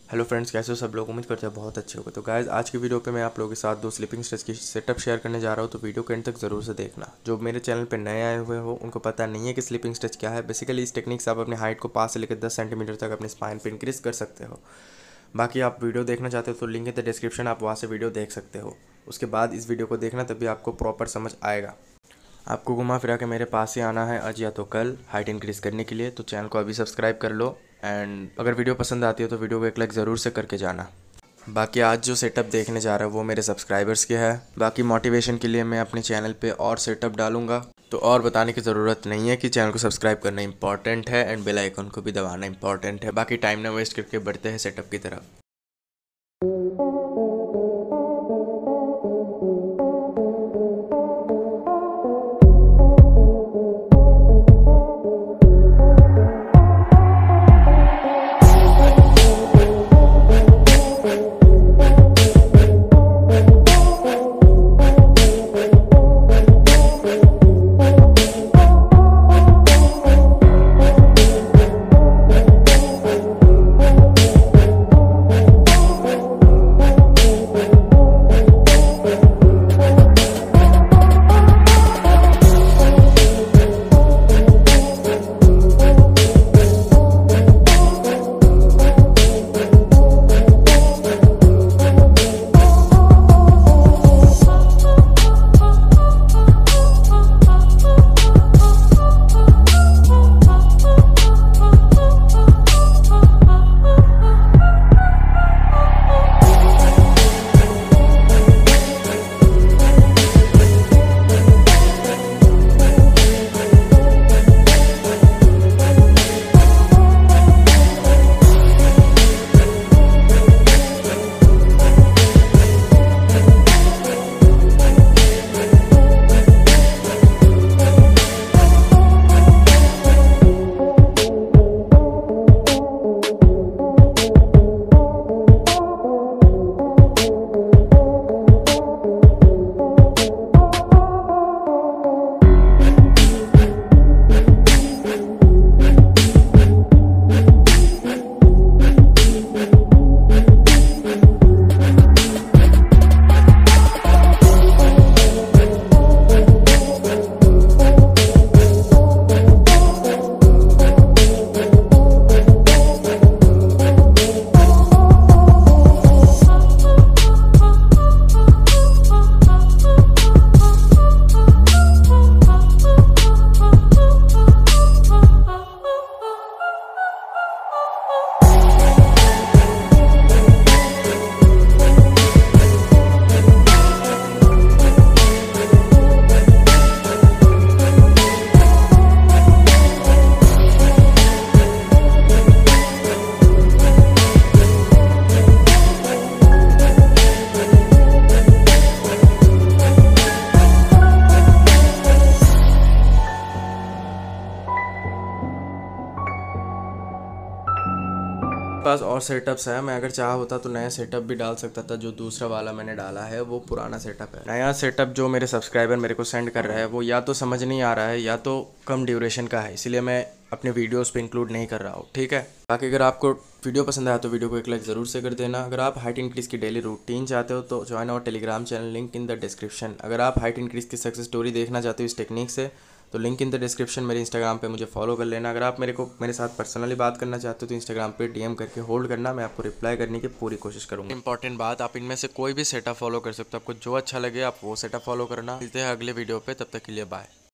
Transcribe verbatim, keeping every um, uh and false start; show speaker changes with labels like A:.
A: Hello friends, कैसे हो सब लोग। उम्मीद करते हैं बहुत अच्छे होगा। तो गाइस, आज की वीडियो पे मैं आप लोगों के साथ दो स्लीपिंग स्ट्रेच की सेटअप शेयर करने जा रहा हूँ। तो वीडियो के एंड तक ज़रूर से देखना। जो मेरे चैनल पे नए आए हुए हो उनको पता नहीं है कि स्लीपिंग स्ट्रेच क्या है। बेसिकली इस टेक्निक से आप अपनी हाइट को पाँच से लेकर दस सेंटीमीटर तक अपने स्पाइन पे इंक्रीज कर सकते हो। बाकी आप वीडियो देखना चाहते हो तो लिंक इन द डिस्क्रिप्शन, आप वहाँ से वीडियो देख सकते हो। उसके बाद इस वीडियो को देखना, तभी आपको प्रॉपर समझ आएगा। आपको घुमा फिरा के मेरे पास ही आना है आज या तो कल हाइट इंक्रीज़ करने के लिए। तो चैनल को अभी सब्सक्राइब कर लो, एंड अगर वीडियो पसंद आती है तो वीडियो को एक लाइक ज़रूर से करके जाना। बाकी आज जो सेटअप देखने जा रहा है वो मेरे सब्सक्राइबर्स के है। बाकी मोटिवेशन के लिए मैं अपने चैनल पे और सेटअप डालूंगा। तो और बताने की ज़रूरत नहीं है कि चैनल को सब्सक्राइब करना इंपॉर्टेंट है एंड बेल आइकन को भी दबाना इंपॉर्टेंट है। बाकी टाइम ना वेस्ट करके बढ़ते हैं सेटअप की तरफ। पास और सेटअप्स है। मैं अगर चाह होता तो नया सेटअप भी डाल सकता था। जो दूसरा वाला मैंने डाला है वो पुराना सेटअप है। नया सेटअप जो मेरे सब्सक्राइबर मेरे को सेंड कर रहा है वो या तो समझ नहीं आ रहा है या तो कम ड्यूरेशन का है, इसलिए मैं अपने वीडियोस पे इंक्लूड नहीं कर रहा हूँ। ठीक है। बाकी अगर आपको वीडियो पसंद आया तो वीडियो को एक लाइक ज़रूर से कर देना। अगर आप हाइट इंक्रीज की डेली रूटीन चाहते हो तो join our Telegram channel, link in the description. अगर आप हाइट इंक्रीज की सक्सेस स्टोरी देखना चाहते हो इस टेक्निक से तो लिंक इन द डिस्क्रिप्शन। मेरे इंस्टाग्राम पे मुझे फॉलो कर लेना। अगर आप मेरे को मेरे साथ पर्सनली बात करना चाहते हो तो इंस्टाग्राम पे डीएम करके होल्ड करना, मैं आपको रिप्लाई करने की पूरी कोशिश करूँगा। इंपॉर्टेंट बात, आप इनमें से कोई भी सेटअप फॉलो कर सकते हो। आपको जो अच्छा लगे आप वो सेटअप फॉलो करना। मिलते हैं अगले वीडियो पे, तब तक के लिए बाय।